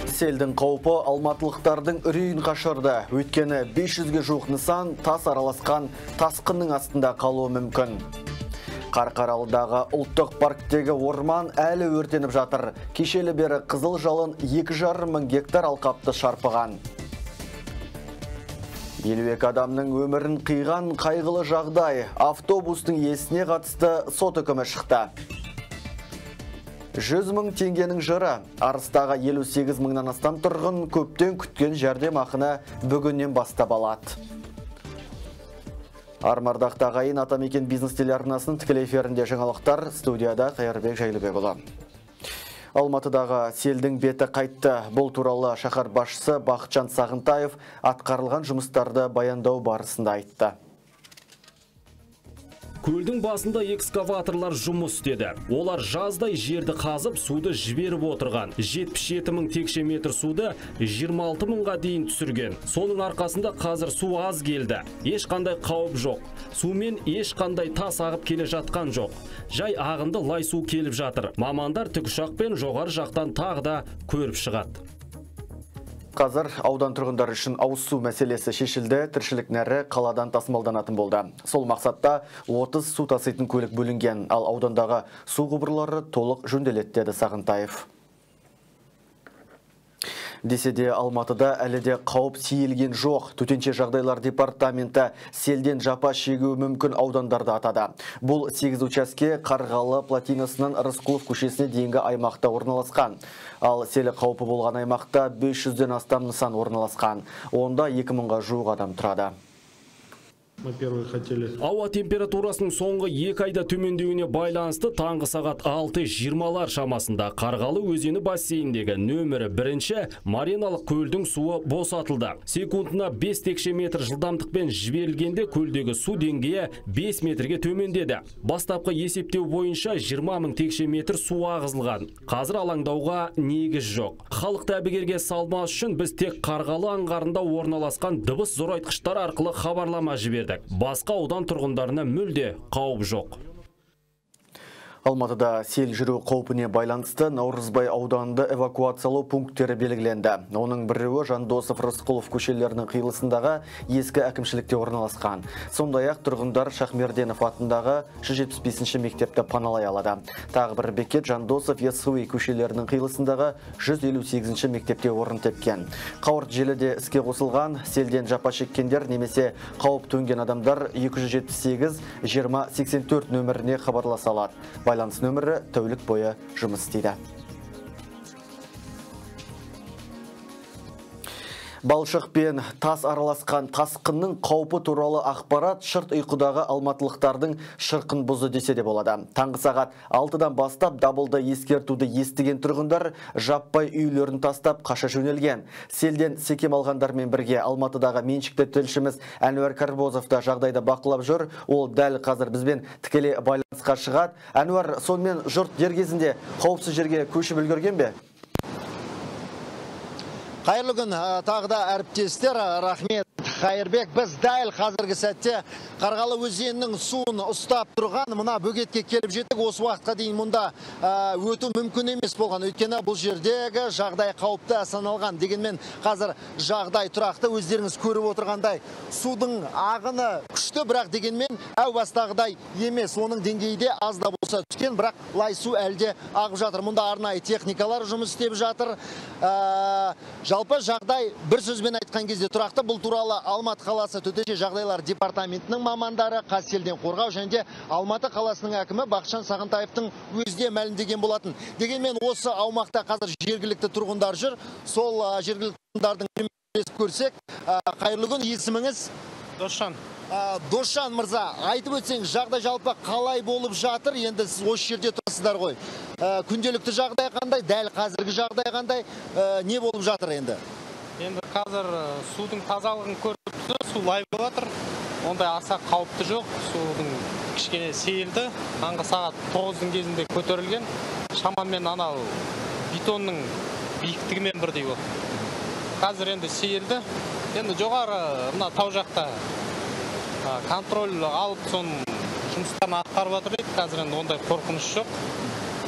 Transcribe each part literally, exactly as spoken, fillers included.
Селдің қаупы алматылықтардың үрейін қашырды. Өйткені бес жүзге жуық нысан тас араласқан тасқынның астында қалуы мүмкін. Қарқаралыдағы ұлттық парктегі орман әлі өртеніп жатыр. Кешелі бері қызыл жалын екі жарым мың гектар алқапты шарпыған. елу екі адамның өмірін қиған қайғылы жағдай. Автобустың иесіне қатысты сот үкімі шықты. жүз мың теңгенің жыры. Арыстағы елу сегіз мыңнан астам тұрғын көптен күткен жәрдемақыны бүгіннен бастап алады. Армардақтағы ағайын Атамекен бизнес телеарнасының тікелей эфирінде жаңалықтар, студияда Қайырбек Жайлыбекұлы. Алматыдағы селдің беті қайтты. Бұл туралы шаһар басшысы Бақытжан Сағынтаев атқарылған жұмыстарды баяндау барысында айтты. Көлдің басында экскаваторлар жұмыс істеді. Олар жаздай жерді қазып, суды жіберіп отырған. жетпіс жеті мың текше метр суды жиырма алты мыңға дейін түсірген. Соның арқасында қазір су аз келді. Ешқандай қауіп жоқ. Сумен ешқандай тас ағып келе жатқан жоқ. Жай ағынды лай су келіп жатыр. Мамандар тікұшақпен жоғары жақтан тағы да көріп шығады. Қазір аудан тұрғындар үшін ауыз су мәселесі шешілді, тіршілік нәрі қаладан тасымалданатын болды. Сол мақсатта отыз су таситын көлік бөлінген, ал аудандағы су құбырлары толық жөнделеді деді Сағынтаев. Десе де Алматыда әлі де қауіп сейілген жоқ. Төтенше жағдайлар департаменті селден жапа шегуі мүмкін аудандарды атады. Бұл сегіз учаске Қарғалы плотинасынан Рысқұлов көшесіне дейінгі аймақта орналасқан. Ал селі қаупі болған аймақта бес жүзден астам нысан орналасқан. Онда екі мыңға жуық адам тұрады. Ауа температурасының соңғы екі айда төмендеуіне байланысты таңғы сағат алты жиырмалар шамасында Қарғалы өзені бассейіндегі нөмірі бірінші мариналық көлдің суы босатылды. Секундына бес текше метр жылдамдықпен жіберілгенде көлдегі су деңгейі бес метрге төмендеді. Бастапқы есептеу бойынша жиырма мың текше метр су ағызылған. Қазір алаңдауға негіз жоқ. Халықты әбігерге салмас үшін біз тек Қарғалы аңғарында орналасқан дыбыс зорайтқыштар арқылы хабарлама жібердік. Басқа аудан тұрғындарына мүлде қауіп жоқ. Алматыда сел жүру қаупіне байланысты Наурызбай ауданында эвакуациялау пункттері белгіленді. Оның біреуі Жандосов Рысқұлов көшелерінің қиылысындағы ескі әкімшілікте орналасқан. Сондай-ақ тұрғындар Шахмерденов атындағы жүз жетпіс бесінші мектепті паналай алады. Тағы бір бекет Жандосов Яссауи көшелерінің қиылысындағы жүз елу сегізінші мектепте орын тепкен. Қауырт желіде іске қосылған, селден жапа шеккендер немесе қауіп төнген адамдар екі жүз жетпіс сегіз жиырма сексен төрт нөміріне хабарласа алады. Байланыс нөмірі тәулік бойы жұмыс істейді. Балшық пен тас араласқан тасқынның қаупі туралы ақпарат шырт ұйқыдағы алматылықтардың шырқын бұзды десе де болады. Таңғы сағат алтыдан бастап дабылды ескертуді естіген тұрғындар жаппай үйлерін тастап қаша жөнелген. Селден секем алғандармен бірге Алматыдағы меншікті тілшіміз Әнуар Карбозовта жағдайды бақылап жүр. Ол дәл қазір бізбен тікелей байланысқа шығады. Әнуар, сонымен жұрт дер кезінде қауіпсіз жерге көшіп үлгерген бе? Қайырлы күн, тағы да әріптестер, рахмет. Қайырбек, біз дәл қазіргі сәтте Қарғалы өзенінің суын ұстап тұрған мына бөгетке келіп жеттік. Осы уақытқа дейін мұнда өту мүмкін емес болған. Өйткені бұл жердегі жағдай қауіпті саналған. Дегенмен қазір жағдай тұрақты, өздеріңіз көріп отырғандай судың ағыны күшті, бірақ дегенмен әу бастағыдай емес. Оның деңгейі де аз да болса түскен, бірақ лай су әлде ағып жатыр. Мұнда арнайы техникалар жұмыс істеп жатыр. Жалпы жағдай бір сөзбен айтқан кезде тұрақты. Бұл туралы Алматы қаласы төтенше жағдайлар департаментінің мамандары, Қазселден қорғау және де Алматы қаласының әкімі Бақытжан Сағынтаевтың өзде мәлімдеген болатын. Дегенмен осы аумақта қазір жергілікті тұрғындар жүр. Сол жергілікті тұрғындардың бірін көрсек, қайырлы күн, есіміңіз? Досжан. Досжан мырза, айтып өтсең, жағдай жалпы қалай болып жатыр? Енді сіз осы жерде тұрсыздар ғой. Күнделікті жағдай қандай, дәл қазіргі жағдай қандай, не болып жатыр енді? Енді қазір судың тазалығын көріп тұрсыз, су лай болып жатыр. Ондай аса қауіпті жоқ. Судың кішкене сейілді. Таңғы сағат тоғыздың кезінде көтерілген. Шамамен анау бетонның биіктігімен бірдей болды. Қазір енді сейілді. Енді жоғары мына тау жақта контроль алып, соның жұмыстарын атқарып жатыр дейді. Қазір енді ондай қорқыныш жоқ.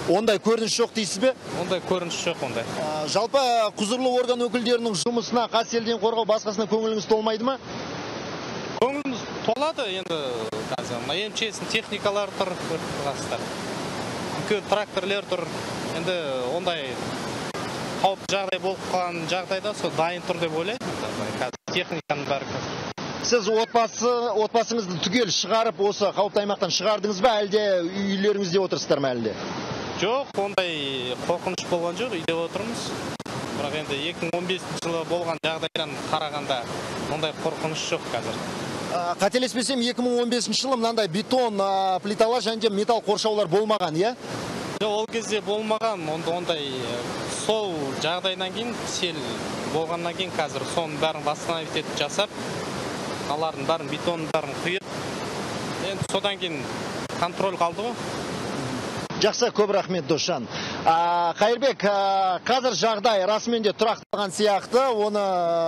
Ондай көрініс жоқ дейсіз бе? Ондай көрініс жоқ ондай. Жалпы құзырлы орган өкілдерінің жұмысына, қастелден қорғау басқасына көңіліңіз толмайды ма? Көңіліміз толады, енді қазір МЧС техникалар тұр, қастар. Үлкен тракторлер тұр. Енді ондай қауіпті жағдай болып қалған жағдайда сол дайын тұр деп ойлаймын. Қазір техниканың бәрі. Сіз отбасы, отбасыңызды түгел шығарып, осы қауіпті аймақтан шығардыңыз ба, әлде үйлеріңізде отырсыздар ма әлде? Жоқ, ондай қорқыныш болған жоқ, үйде отырмыз. Бірақ енді екі мың он бесінші жылы болған жағдайдан қарағанда ондай қорқыныш жоқ қазір. Қателеспесем, екі мың он бесінші жылы мынандай бетон плиталар және металл қоршаулар болмаған, иә? Жоқ, ол кезде болмаған, ондай сол жағдайдан кейін, сел болғаннан кейін қазір соның бәрін восстановить етіп жасап, алардың бәрін бетонның бәрін құйып, енді содан кейін контроль қалды ғой. Жақсы, көп рахмет, Досжан. Қайырбек, қазір жағдай расымен де тұрақталған сияқты, оны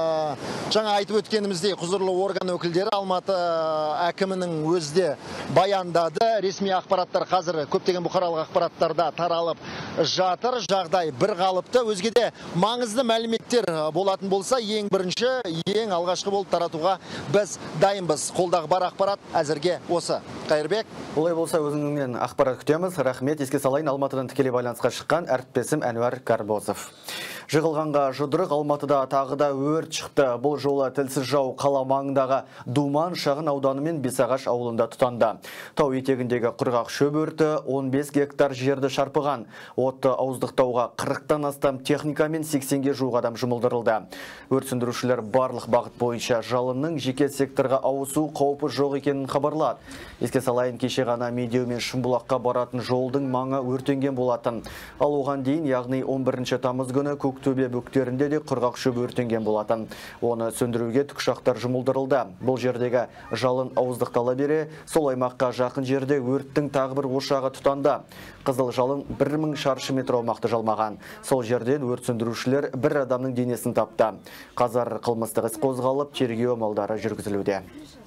жаңа айтып өткеніміздей құзырлы орган өкілдері Алматы әкімінің өзде баяндады. Ресми ақпараттар қазір көптеген бұқаралық ақпараттарда таралып жатыр. Жағдай бір қалыпты. Өзгеде маңызды мәліметтер болатын болса, ең бірінші, ең алғашқы болып таратуға біз дайынбыз. Қолдағы бар ақпарат әзірге осы. Қайырбек. Олай болса, өзіңнен ақпарат күтеміз. Рахмет. Еске салайын, Алматыдан тікелей байланысқа шыққан әріптесім Әнуар Карбозов. Жығылғанға жұдырық, Алматыда тағы да өрт шықты. Бұл жолы тілсіз жау қала маңындағы Думан шағын ауданы мен Бесағаш ауылында тұтанды. Тау етегіндегі құрғақ шөп өрті он бес гектар жерді шарпыған. Отты ауыздықтауға қырықтан астам техника мен сексенге жуық адам жұмылдырылды. Өрт сөндірушілер барлық бағыт бойынша жалынның жеке секторға ауысу қаупі жоқ екенін хабарлады. Еске салайын, кеше ғана Медеу мен Шымбұлаққа баратын жолдың маңы өртенген болатын. Ал оған дейін, яғни он бірінші тамыз күні Көктөбе бөктерінде де құрғақ шөп өртенген болатын. Оны сөндіруге тікұшақтар жұмылдырылды. Бұл жердегі жалын ауыздықтала бере, сол аймаққа жақын жерде өрттің тағы бір ошағы тұтанды. Қызыл жалын бір мың шаршы метр аумақты жалмаған. Сол жерден өрт сөндірушілер бір адамның денесін тапты. Қазір қылмыстық іс қозғалып, тергеу амалдары жүргізілуде.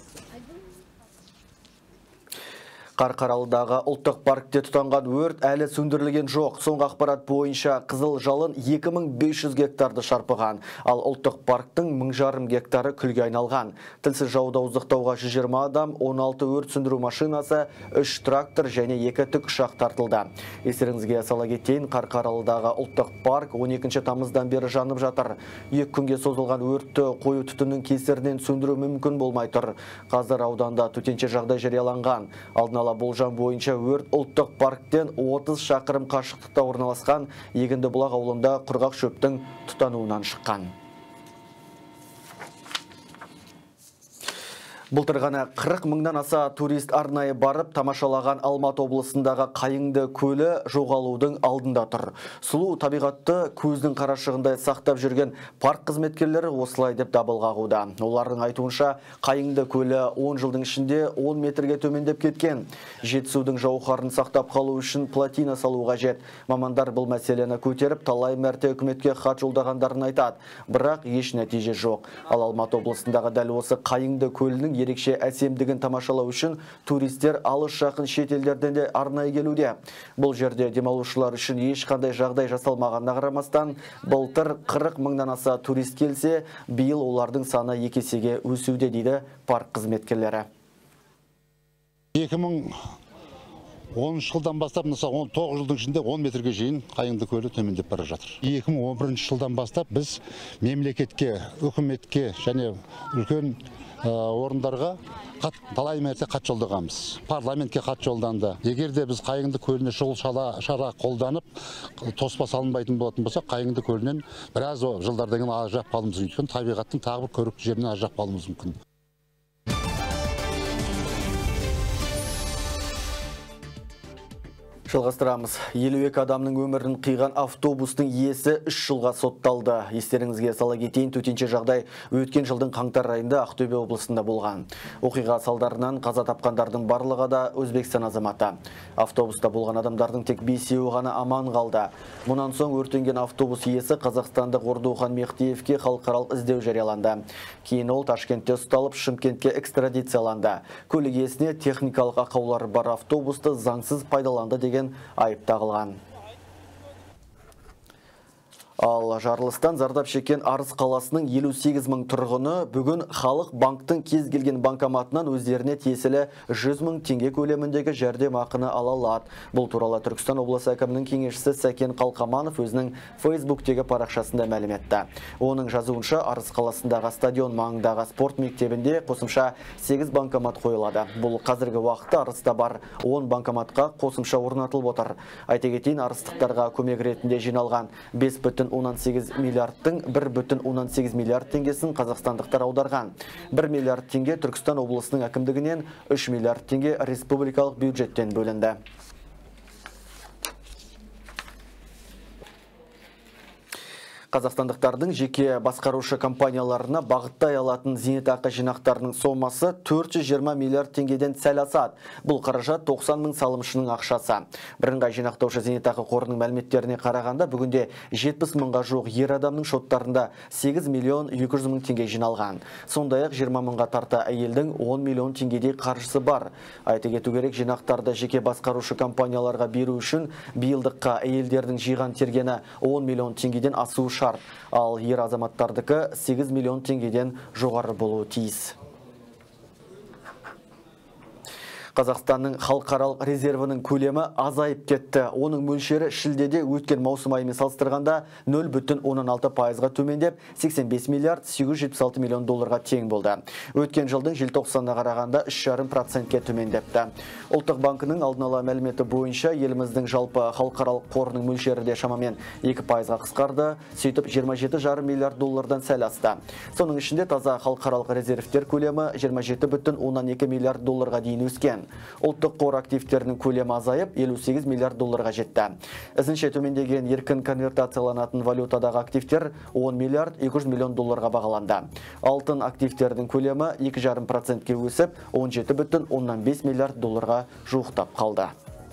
Қарқаралыдағы ұлттық паркте тұтанған өрт әлі сөндірілген жоқ. Соңғы ақпарат бойынша қызыл жалын екі мың бес жүз гектарды шарпыған, ал ұлттық парктың мың жарым гектары күлге айналған. Тілсіз жауды ауыздықтауға жүз жиырма адам, он алты өрт сөндіру машинасы, үш трактор және екі тікұшақ тартылды. Естеріңізге сала кетейін, Қарқаралыдағы ұлттық парк он екінші тамыздан бері жанып жатыр. Екі күнге созылған өртті қою түтіннің кесірінен сөндіру мүмкін болмай тұр. Қазір ауданда төтенше жағдай жарияланған. Алдын ала болжам бойынша өрт ұлттық парктен отыз шақырым қашықтықта орналасқан Егінді бұлақ ауылында құрғақ шөптің тұтануынан шыққан. Былтыр ғана қырық мыңнан аса турист арнайы барып тамашалаған Алматы облысындағы Қайыңды көлі жоғалудың алдында тұр. Сұлу табиғатты көздің қарашығындай сақтап жүрген парк қызметкерлері осылай деп дабыл қағуда. Олардың айтуынша, Қайыңды көлі он жылдың ішінде он метрге төмендеп кеткен. Жетісудың жауһарын сақтап қалу үшін плотина салу қажет. Мамандар бұл мәселені көтеріп, талай мәрте үкіметке хат жолдағандарын айтады. Бірақ еш нәтиже жоқ. Ал Алматы облысындағы дәл осы Қайыңды көлінің ерекше әсемдігін тамашалау үшін туристер алыс жақын шетелдерден де арнайы келуде. Бұл жерде демалушылар үшін ешқандай жағдай жасалмағанына қарамастан, былтыр қырық мыңнан аса турист келсе, биыл олардың саны екі есеге өсуде дейді парк қызметкерлері. екі мың оныншы жылдан бастап, он тоғыз жылдың ішінде он метрге жейін Қайыңды көлі төмендеп бара жатыр. екі мың он бірінші жылдан бастап біз мемлекетке, үкіметке және үлкен орындарға талай мәрте хат жолдағанбыз. Парламентке хат жолданды. Егер де біз Қайыңды көліне шұғыл шара қолданып, тоспа салынбайтын болатын болса, Қайыңды көлінен біраз жылдардан кейін ажырап қалуымыз мүмкін. Табиғаттың тағы бір көрікті жерінен ажырап қалуымыз мүмкін. Жалғастырамыз. елу екі адамның өмірін қиған автобустың иесі үш жылға сотталды. Естеріңізге сала кетейін, төтенше жағдай өткен жылдың қаңтар айында Ақтөбе облысында болған. Оқиға салдарынан қаза тапқандардың барлығы да Өзбекстан азаматы. Автобуста болған адамдардың тек бесеуі ғана аман қалды. Мұнан соң өртенген автобус иесі қазақстандық Ордухан Мехтиевке халықаралық іздеу жарияланды. Кейін ол Ташкентте ұсталып, Шымкентке экстрадицияланды. Көлік иесіне техникалық ақаулары бар автобусты заңсыз пайдаланды деген айып тағылған. Ал жарылыстан зардап шеккен Арыс қаласының елу сегіз мың тұрғыны бүгін халық банктың кез келген банкоматынан өздеріне тиесілі жүз мың теңге көлеміндегі жәрдем ақыны ала алады. Бұл туралы Түркістан облысы әкімінің кеңесшісі Сәкен Қалқаманов өзінің Фейсбуктегі парақшасында мәлім етті. Оның жазуынша Арыс қаласындағы стадион маңындағы спорт мектебінде қосымша сегіз банкомат қойылады. Бұл қазіргі уақытта Арыста бар он банкоматқа қосымша орнатылып отыр. Айта кетейін, арыстықтарға көмек ретінде жиналған бес бүтін оннан сегіз миллиардтың бір бүтін оннан сегіз миллиард теңгесін қазақстандықтар аударған. бір миллиард теңге Түркістан облысының әкімдігінен, үш миллиард теңге республикалық бюджеттен бөлінді. Қазақстандықтардың жеке басқарушы компанияларына бағыттай алатын зейнетақы жинақтарының сомасы төрт жүз жиырма миллиард теңгеден сәл асады. Бұл қаражат тоқсан мың салымшының ақшасы. Бірыңғай жинақтаушы зейнетақы қорының мәліметтеріне қарағанда, бүгінде жетпіс мыңға жуық ер адамның шоттарында сегіз миллион екі жүз мың теңге жиналған. Сондай-ақ жиырма мыңға тарта әйелдің он миллион теңгедей қаржысы бар. Айта кету керек, жинақтарды жеке басқарушы компанияларға беру үшін биылдыққа әйелдердің жиған тергені он миллион теңгеден асуы шарт. Ал ер азаматтардікі сегіз миллион теңгеден жоғары болуы тиіс. Қазақстанның халықаралық резервінің көлемі азайып кетті. Оның мөлшері шілдеде өткен маусым айымен салыстырғанда нөл бүтін оннан алты пайызға төмендеп, сексен бес миллиард сегіз жүз жетпіс алты миллион долларға тең болды. Өткен жылдың желтоқсанына қарағанда үш жарым процентке төмендепті. Ұлттық банкінің алдын ала мәліметі бойынша еліміздің жалпы халықаралық қорының мөлшері де шамамен екі пайызға қысқарды, сөйтіп жиырма жеті жарым миллиард доллардан сәл асты. Соның ішінде таза халықаралық резервтер көлемі жиырма жеті бүтін оннан екі миллиард долларға дейін өскен. Ұлттық қор активтерінің көлемі азайып, елу сегіз миллиард долларға жетті. Ізінше төмендеген еркін конвертацияланатын валютадағы активтер он миллиард екі жүз миллион долларға бағаланды. Алтын активтердің көлемі екі жарым процентке өсіп, он жеті бүтін оннан бес миллиард долларға жуықтап қалды.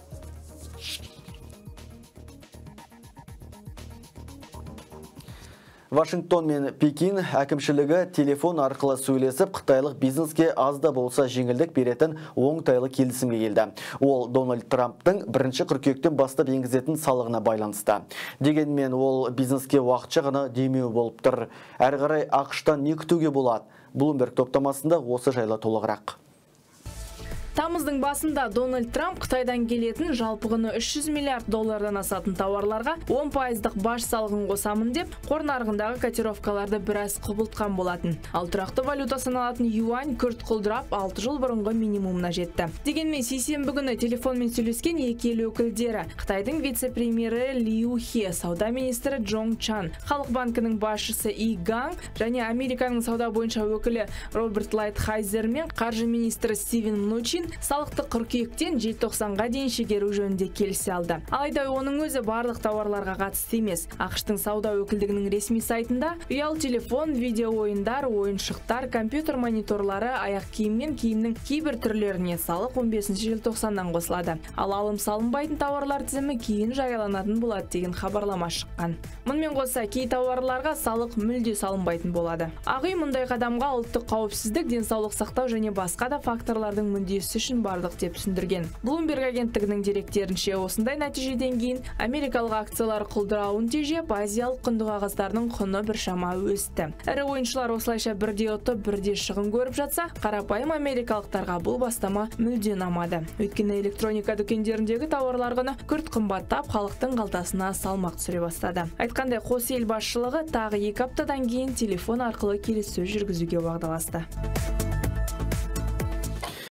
Вашингтон мен Пекин әкімшілігі телефон арқылы сөйлесіп, қытайлық бизнеске аз да болса жеңілдік беретін оңтайлы келісімге келді. Ол Дональд Трамптың бірінші қыркүйектен бастап енгізетін салығына байланысты. Дегенмен ол бизнеске уақытша ғана демеу болып тұр. Әрі қарай ақш-тан не күтуге болады? Bloomberg топтамасында осы жайлы толығырақ. Тамыздың басында Дональд Трамп Қытайдан келетін жалпы құны үш жүз миллиард доллардан асатын тауарларға он пайыздық баж салығын қосамын деп, қор нарығындағы котировкаларды біраз құбылтқан болатын. Ал тұрақты валюта саналатын юань күрт құлдырап, алты жыл бұрынғы минимумына жетті. Дегенмен сейсенбі күні телефонмен сөйлескен екі ел өкілдері, Қытайдың вице-премьері Лиу Хе, сауда министрі Джонг Чан, Халық банкінің басшысы И Ганг және Американың сауда бойынша өкілі Роберт Лайтхайзер мен қаржы министрі Стивен Мнучин салықты қыркүйектен желтоқсанға дейін шегеру жөнінде келісе алды. Алайда оның өзі барлық тауарларға қатысты емес. ақш-тың сауда өкілдігінің ресми сайтында ұялы телефон, видео ойындар, ойыншықтар, компьютер мониторлары, аяқ киім мен киімнің кейбір түрлеріне салық он бесінші желтоқсаннан қосылады. Ал алым салынбайтын тауарлар тізімі кейін жарияланатын болады деген хабарлама шыққан. Мұнымен қоса кей тауарларға салық мүлде салынбайтын болады. Ақ үй мұндай қадамға ұлттық қауіпсіздік, денсаулық сақтау және басқа да факторлардың мүддесі үшін бардық деп түсіндірген. Bloomberg агенттігінің деректерінше, осындай нәтижеден кейін америкалық акциялар құлдырауын тежеп, азиялық құнды қағаздарының құны біршама өсті. Ірі ойыншылар осылайша бірде ұтып, бірде шығын көріп жатса, қарапайым америкалықтарға бұл бастама мүлде ұнамады. Өйткені электроника дүкендеріндегі тауарлар құны күрт қымбаттап, халықтың қалтасына салмақ түсіре бастады. Айтқандай, қос ел басшылығы тағы екі аптадан кейін телефон арқылы келіссөз жүргізуге уағдаласты.